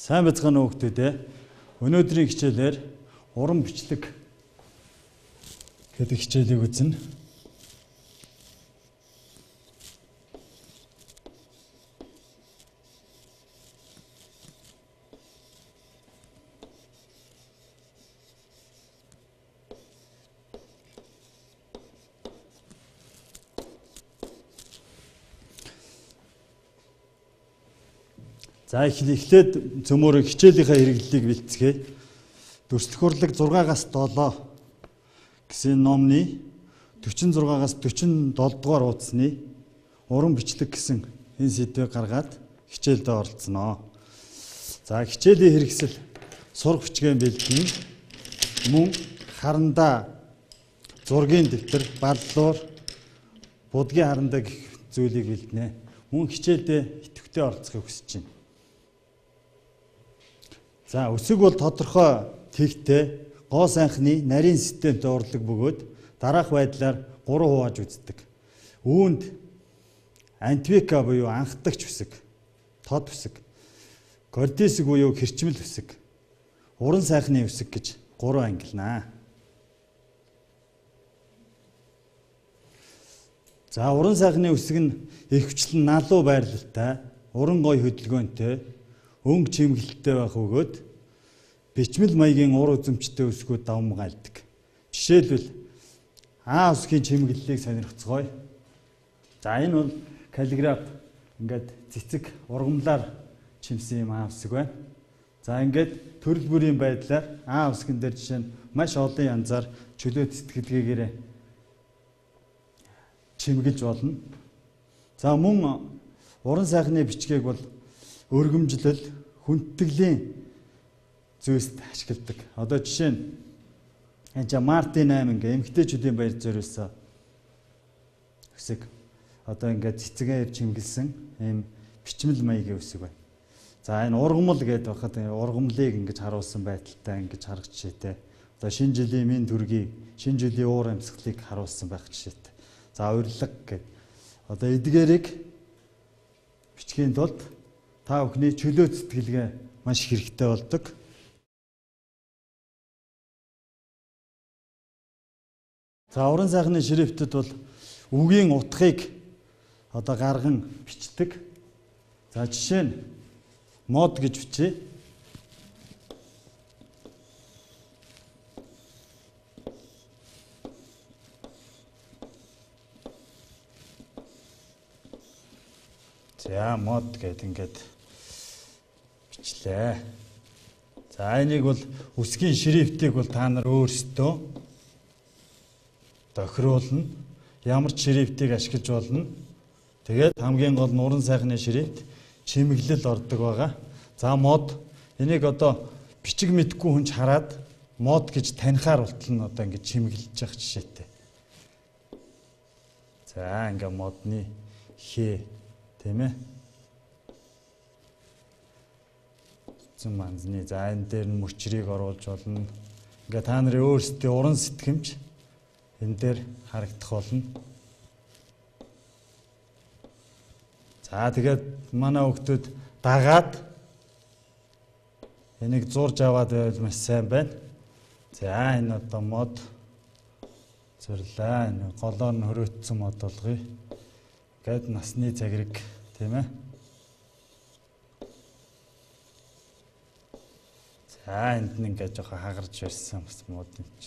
Сайн бацгаана уу хүмүүс ээ. Өнөөдрийн хичээлээр уран бичлэг гэдэг хичээлийг үзнэ. За эхлээд цөмөр хичээлийнхаа хэрэглэлийг бэлтгэе. Дүрслэх урлаг 6-аас 7 гэсэн номны 46-аас 47 дугаар хуудасны уран бичлэг гэсэн энэ сэдвийг гаргаад хичээлдээ оролцсноо. За хичээлийн хэрэгсэл сурах бичгийн бэлтгэн мөн харандаа зургийн дэвтэр, баллуур, будгийн харандаа гэх зүйлийг бэлтнэ. Мөн хичээлдээ идэвхтэй оролцохыг хүсэж байна. За өсөг бол тодорхой тэгтэй гоо сайхны нарийн системтэй урлаг бөгөөд дараах байдлаар 3 хувааж үздэг. Үүнд антвика буюу анхдагч үсэг, тод үсэг, кордисэг буюу хэрчмэл үсэг, уран сайхны үсэг гэж 3 ангилнаа. За уран сайхны үсэг нь ихвчлэн налуу байрлалтай, уран гой хөдөлгөөнтэй, өнгө чимгэлтэй байх бөгөөд бичмэл маягийн ур үзэмжтэй үсгүүд давмгайлдаг. Жишээлбэл А үсгийн чимгэллийг сонирхцгоё. За энэ бол каллиграф ингээд цэцэг ургамлаар чимсэн юм А үсэг байна. За ингээд төрөл бүрийн байдлаар А үсгэн дээр жишээ нь маш олон янзаар чөлөө цэцгэлгээгээр чимгэлж болно. За мөн уран сайхны бичгийг бол өргөмжлөл, хүндэтгэлийн зүйлс ашигладаг. Одоо жишээ нь энэ Мартин 8 ингээ эмэгтэйчүүдийн баяр зориулсан үсэг. Одоо ингээ цэцгээр чимгэлсэн ийм бичмэл маягийн үсэг байна. За энэ ургамал гэдэг байхад ургамлыг ингэж харуулсан байдалтай ингэж харах жишээтэй. Одоо шинэ жилийн минь төргийг, шинэ жилийн уур амьсгалыг харуулсан байх жишээтэй. За урилга гэдэг. Одоо эдгээрийг бичгийн тулд та бүхний чөлөө цэтгэлгээ маш хэрэгтэй болдог. За уран сайхны шрифтэд бол үгийн утгыг одоо гарган бичдэг. За жишээ нь мод гэж бичье. За мод гэдэг ингээд бичлээ. За энийг бол үсгийн шрифтийг бол та нар өөрсдөө тохируулна. Ямар ч шрифтийг ашиглаж болно. Тэгээд хамгийн гол нь уран сайхны шрифт чимэглэл ордог байгаа. За мод энийг одоо бичиг мэдгүй хүн хараад мод гэж танихаар болтол нь одоо ингээд чимэглэж явах жишээтэй. За ингээд модны хээ тийм ээ. Зэн манзны за энэ дээр нь мөчрийг оруулж болно. Ингээ та нарын өөрсдийн уран сэтгэмж энэ дээр харагдах болно. За тэгээд манай хүүхдүүд дагаад энийг зурж аваад байвал маш сайн байна. За энэ одоо мод зөвлөө. Энэ голоор нь хөрөөцсөн мод болгоё. Гэт насны цагираг тийм ээ. За энд нь ингээд жоохон хагарч ирсэн бас мод юм чи.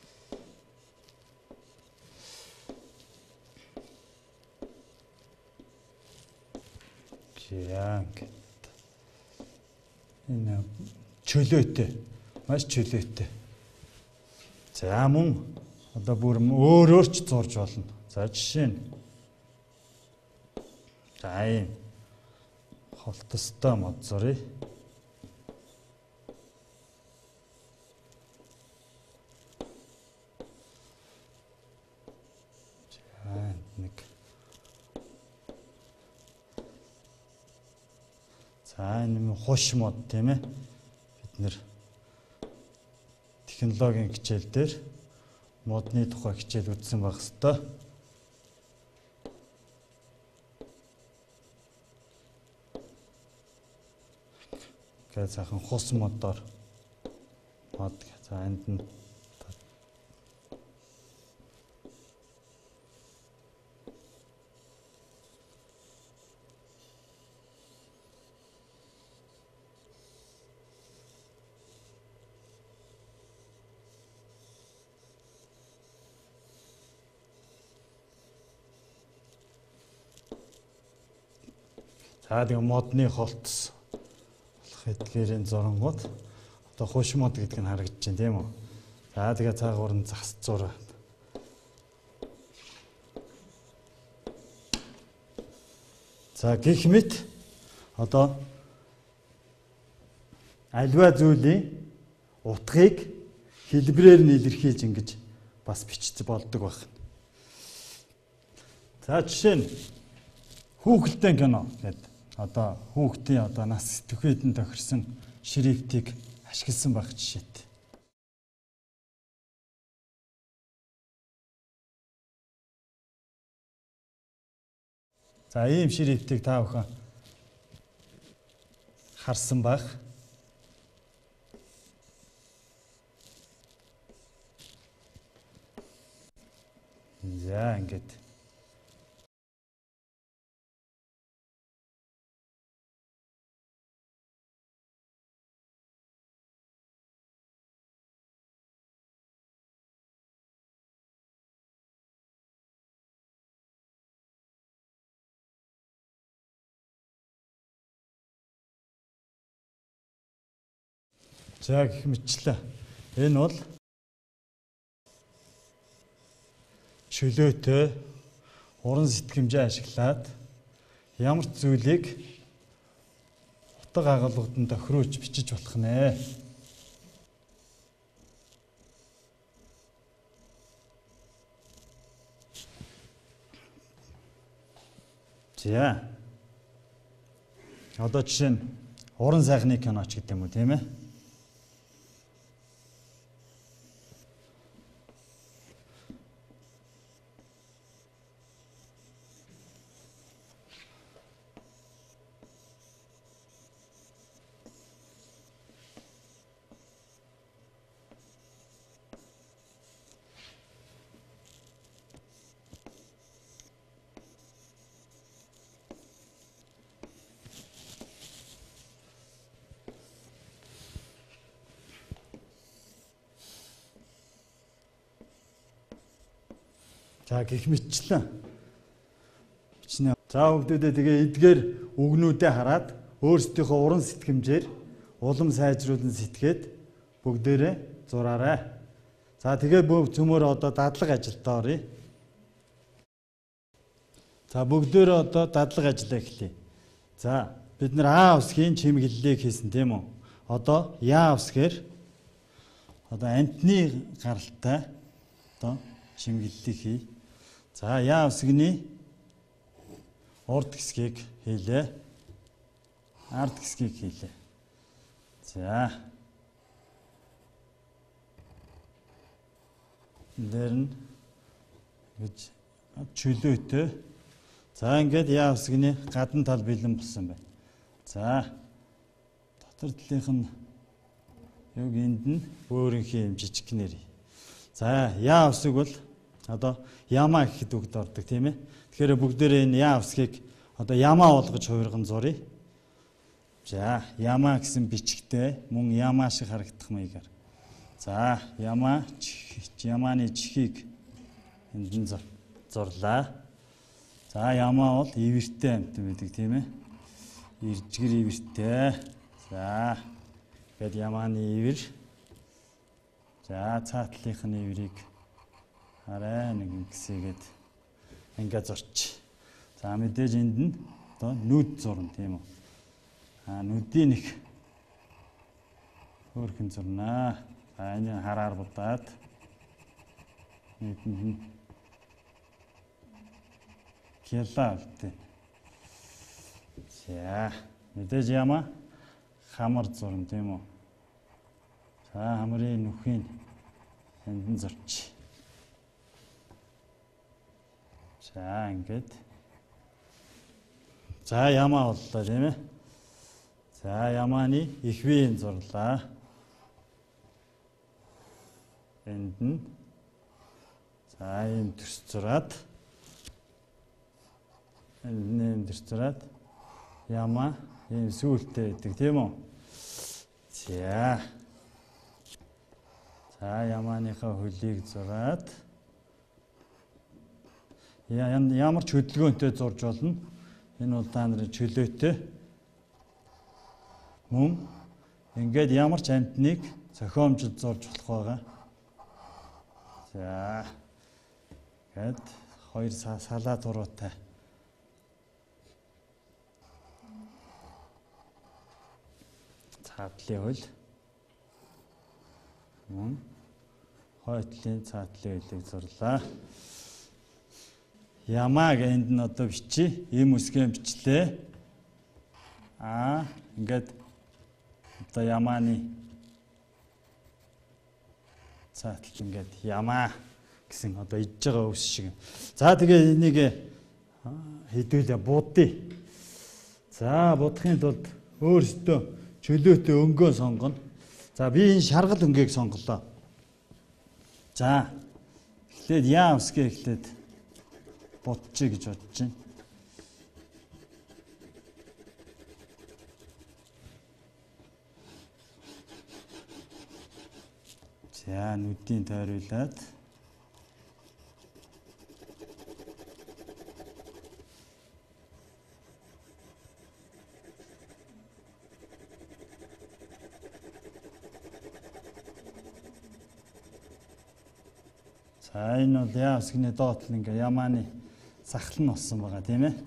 Яа гэт. Энэ чөлөөтэй. Маш чөлөөтэй. За мөн одоо бүр өөрөөр ч зурж болно. За жишээ нь за ийм холтостой мод зуръя. За нэг. За энэ хуш мод тийм ээ. Бид нэр технологийн хичээл дээр модны тухай хичээл үзсэн байх хэвээр. Гээ сайхан хус модоор бод. За энд нь за тэгээ модны холтс болох эдгээрийн зурангууд одоо хуш мод гэдэг нь харагдаж байна тийм үү. За тэгээ цаагуур нь загас зур. За гэх мэт одоо альва зүйлийн утгыг хэлбэрээр нь илэрхийлж ингэж бас бичиж болдог байна. За жишээ нь хүүхэлдэйн кино гэдэг. Одоо хүүхдийн одоо нас сэтгүүдэд тохирсон шрифтийг ашигласан байх жишээтэй. За ийм шрифтийг та бүхэн харсан байх. За ингээд за гэх мэтчлээ. Энэ бол чөлөөтэй уран сэтгэмжээ ашиглаад ямар ч зүйлийг утга агуулгад тохируулж бичиж болох нэ. За одоо жишээ нь уран сайхны киноч гэдэг юм уу тийм ээ. За гэх мэтчлэн. За бүгдээ тэгээ эдгээр үгнүүдээ хараад өөрсдийнхөө уран сэтгэмжээр улам сайжруулан сэтгээд бүгдээрээ зураарай. За тэгээ цөмөр одоо дадлага ажилд оръё. За бүгдээрээ одоо дадлага ажиллаа эхлэе. За бид нар А усгийн чимэглэлийг хийсэн тийм үү? Одоо Яа усгээр одоо амтны гаралтай одоо чимэглэлийг хий. За Яа усгины урд хэсгийг хийлээ. Ард хэсгийг хийлээ. За. Дээр нь гэж чөлөөтэй. За ингээд Яа усгины гадна тал бэлэн болсон байна. За. Дотор талынх нь яг энд нь өөрийнхөө юм жижигнэр. За Яа усыг бол одоо Яма гэхэд үгд ордог тийм ээ. Тэгэхээр бүгдээрээ энэ Яа усгийг одоо Яма болгож хувирган зуръя. За Яма гэсэн бичгтэй мөн Яма шиг харагдах маягаар. За Яманы чихийг энд нь зурлаа. За Яма бол ивэртэй амт байдаг тийм ээ. Иржгэр ивэртэй. За гээд Яманы ивэр. За цаатлынх нь ивэрийг арай нэг гисэгээд ингээд зурч. За мэдээж энд нь одоо нүд зурна тийм үү. Нүдийн нэг хөөрхөн зурнаа. За энэ хараар будаад нийтэнд нь кела үлдээ. За мэдээж Яма хамар зурна тийм үү. За хамрын нүхийн энд нь зурч. За ингээд. За Яма боллоо тийм ээ. За ямааны их биеийн зурлаа. Энд нь за ийм төрс зураад энд төрс зураад ямаа ийм сүүлтэй байдаг тийм үү? За. За ямааныхаа хөлийг зураад ямар ч хөдөлгөөнтэй зурж болно. Энэ бол та нарын чөлөөтэй. Мөн ингээд ямар ч амьтныг зохиомжид зурж болох байгаа. За. Гэт хоёр салаа туруутай. Цаатлын хөл. Мөн хойтлын цаатлын хөлийг зурлаа. Ямаа гэнд нь одоо бичи, ийм үсгэн бичлээ. Ингээд одоо ямааны цааталт ингээд ямаа гэсэн одоо иж байгаа үс шиг. За тэгээ энийг хэдүүлээ будъя. За будахын тулд өөрсдөө чөлөөтэй өнгөө сонгоно. За би энэ шаргал өнгийг сонголоо. За эхлээд яа үсгээ эхлээд будчих гэж бодож байна. За нүдийн тойруулаад за энэ бол яа үсгний доотл ингээ ямааны сахал нь болсон байгаа тийм ээ.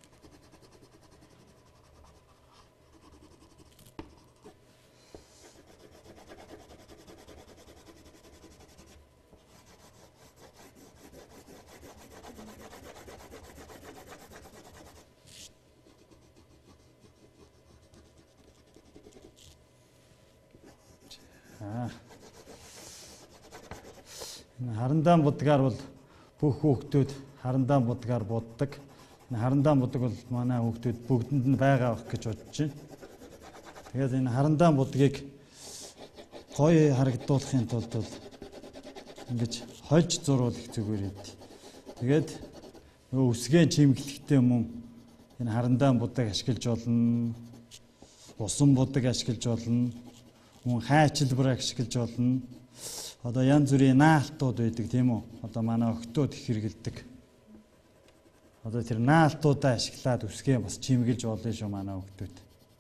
Харандаан будгаар бол бүх хүүхдүүд харандаан будгаар буддаг. Харандаан будаг бол манай хүүхдүүд бүгдэнд нь байгаа байх гэж бодож байна. Тэгээд энэ харандаан будгийг гоё харагдуулахын тулд бол ингэж хольж зурвал их зүгээр ээ. Тэгээд нөгөө үсгэн чимэглэхтэй мөн энэ харандаан будаг ашиглаж болно. Усан будаг ашиглаж болно. Мөн хайчилбар ашиглаж болно. Одоо янз бүрийн наалтууд байдаг тийм үү? Одоо манай охтууд их хэрэгэлдэг. Одоо тэр наалтуудаа ашиглаад үсгээ бас чимгэлж болно шүү манай охтууд.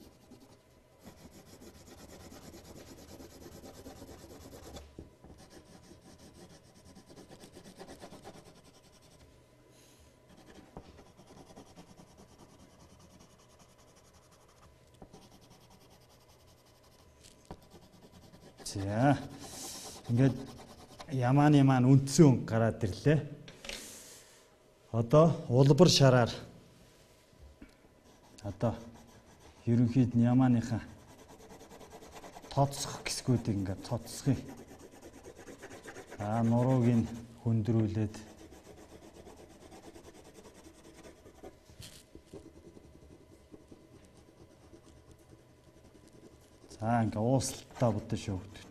За ингээд ямааны маань үндсэн гараад ирлээ. Одоо улбар шараар одоо ерөнхийд нь ямааныхаа тооцох хэсгүүдийг ингээд тооцсхий. Нурууг нь хөндрүүлээд ингээд уусалтаа будсан шүү хөвгүүд.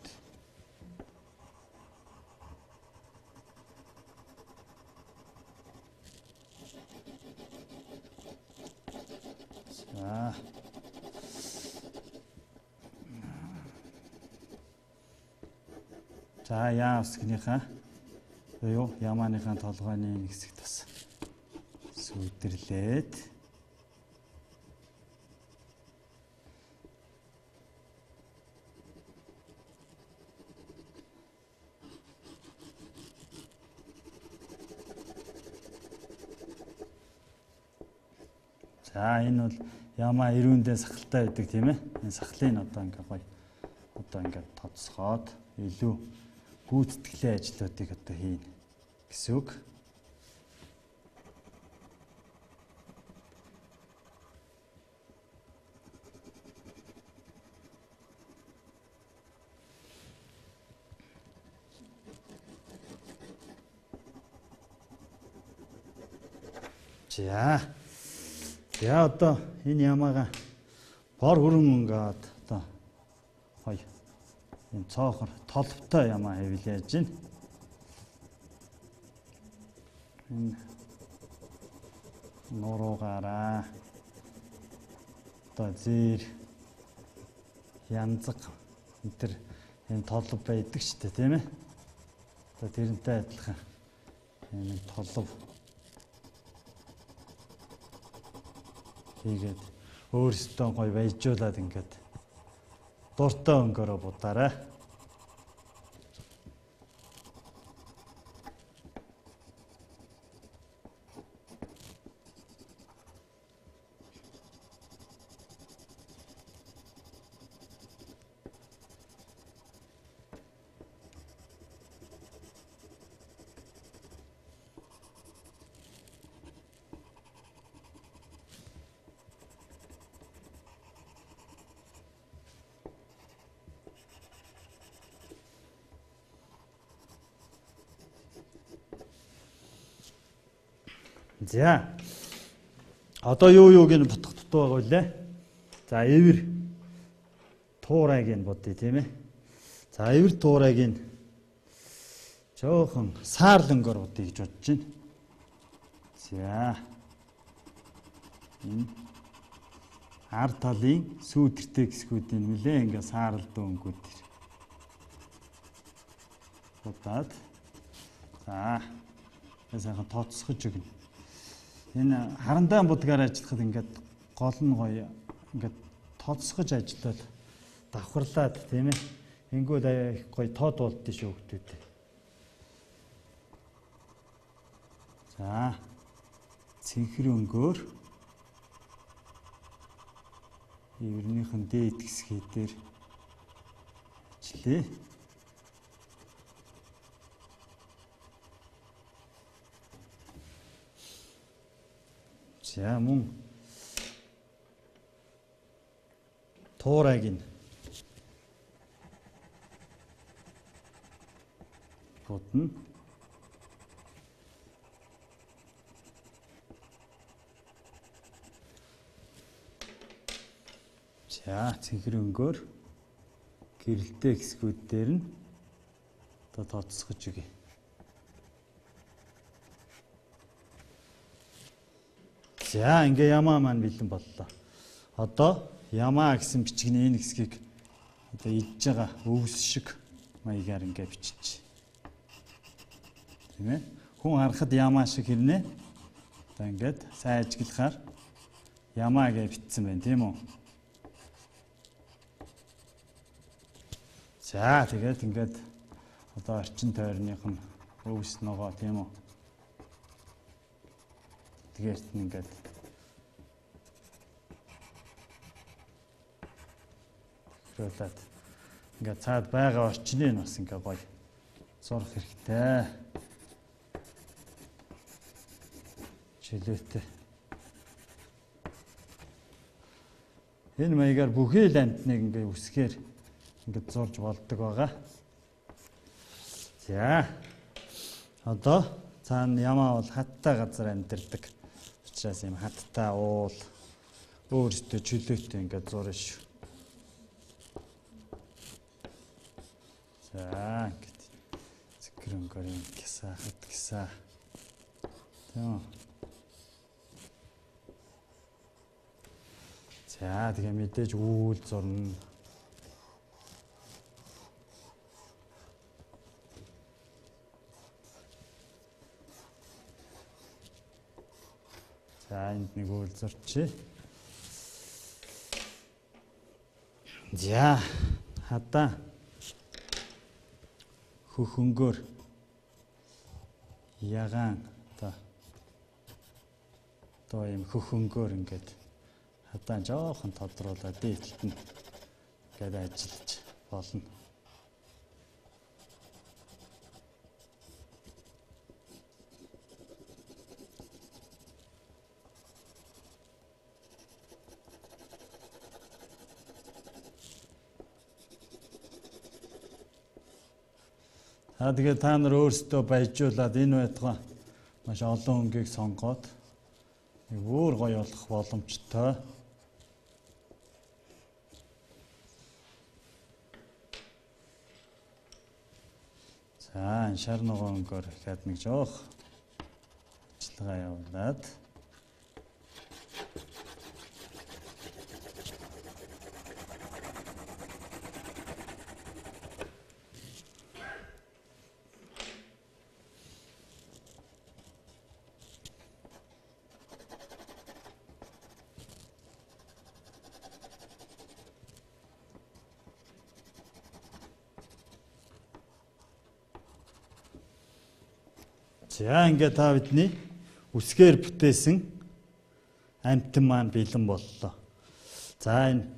За яа усгийнхаа юу ямааныхаа толгойн нэг хэсэгт бас сүлдэрлээд за энэ бол ямаа ирүүндээ сахалтай байдаг тийм ээ. Энэ сахлын одоо ингээ гоё одоо ингээ тоцсгоод илүү гүйцэтгэлийн ажлуудыг одоо хийнэ гэсэн үг. За одоо энэ ямаага гор хүрэн ингээд одоо гоё юм цоохор толбтой ямаа хэвлээж байна. Энэ нуруугаараа одоо зэр янзаг энэ энэ толб байдаг ч тийм ээ. Одоо тэрнтэй адилхан энэ толб хийгээд өөрсдөө гоё баяжуулаад ингээд дуртай өнгөөрөө будаарай. За. Одоо юуг нь бутгах дутуу байгаа үлээ. За, эвэр туурайг нь бодъё тийм ээ. За, эвэр туурайг нь жоохон саарлангоор бодъё гэж бодож байна. За. Энэ ар талын сүйдэртэй хэсгүүдийн үлээ ингээ саарлдуу өнгүүд төр. Бодоод. За. Сайхан тооцсгож өгнө. Энэ харандаан будгаар ажиллахад ингээд гол нь гоё ингээд тооцсгож ажиллаад давхарлаад тийм ээ. Ингүүд их гоё тод болдсон шүү хөлтүүд. За. Цэнхэр өнгөөр эвэрнийхэн дээд хэсгээ дээр ажиллая. За мөн туурайг нь бодно. За цэнхэр өнгөөр гэрэлтэй хэсгүүд дээр нь одоо тооцсгож өгье. За ингээ ямаа маань бэлэн боллоо. Одоо ямаа гэсэн бичгийн энэ хэсгийг одоо илж байгаа өвс шиг маягаар ингээ бичиж. Тийм ээ. Хүн харахад ямаа шиг хэрнээ. Одоо ингээд сайн ажиглахаар ямаа гэж бичсэн байна тийм үү? За тэгээд ингээд одоо орчин тойрных нь өвс ногоо тийм үү? Тэгээд ингээд хөрөлөд ингээд цаад байгаа орчныг бас ингээд гоё зурх хэрэгтэй. Чөлөөтэй. Энэ маягаар бүхэл амьтныг ингээд үсгээр ингээд зурж болдог байгаа. За. Одоо цаана ямаа бол хаттай газар амьдардаг. Учраас юм хаттай уул өөртөө чөлөөтэй ингээд зурна шүү. За ингээд цэкэр өнгөөр юм гисаа хат гисаа. Тийм. За тэгээ мэдээж үйл зурна. За энд нэг үйл зурчи. За хадаа хөхөнгөөр ягаан одоо юм хөхөнгөөр ингээд хадаа жоохон тодруулаад дээдлэлт нь ингээд ажиллаж болно. Тэгээ та нар өөрсдөө баяжуулаад энэ байтугай маш олон өнгийг сонгоод өөр гоё болох боломжтой. За шар ногооноор ихэд нэг жоох ажиллагаа явуулаад за ингээд та бидний үсгээр бүтээсэн амтан маань бэлэн боллоо. За энэ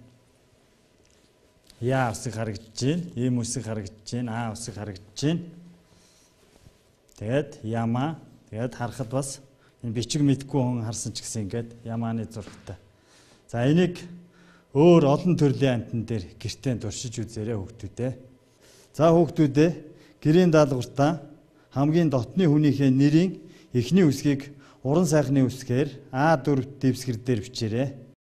яа усыг харагдаж байна, ийм усыг харагдаж байна, аа усыг харагдаж байна. Тэгээд ямаа, тэгээд харахад бас энэ бичиг мэдгүй хүн харсан ч гэсэн ингээд ямааны зурагтай. За энийг өөр олон төрлийн амтан дээр гэртээ туршиж үзээрэй хүүхдүүдээ. За хүүхдүүдээ гэрийн даалгавартаа хамгийн дотны хүнийхээ нэрийн эхний үсгийг уран сайхны үсгээр А4 дэвсгэр дээр бичээрэй.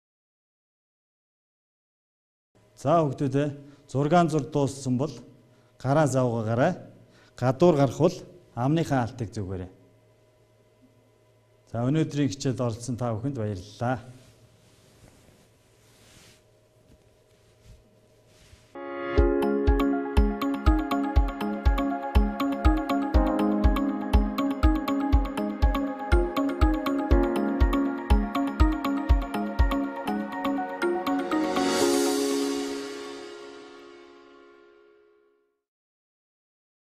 За хүүхдүүдээ зургаан зур дууссан бол гараа завгаагаарай. Гадуур гарах бол амныхаа алтыг зүгээрэй. За өнөөдрийн хичээлд оролцсон та бүхэнд баярлалаа.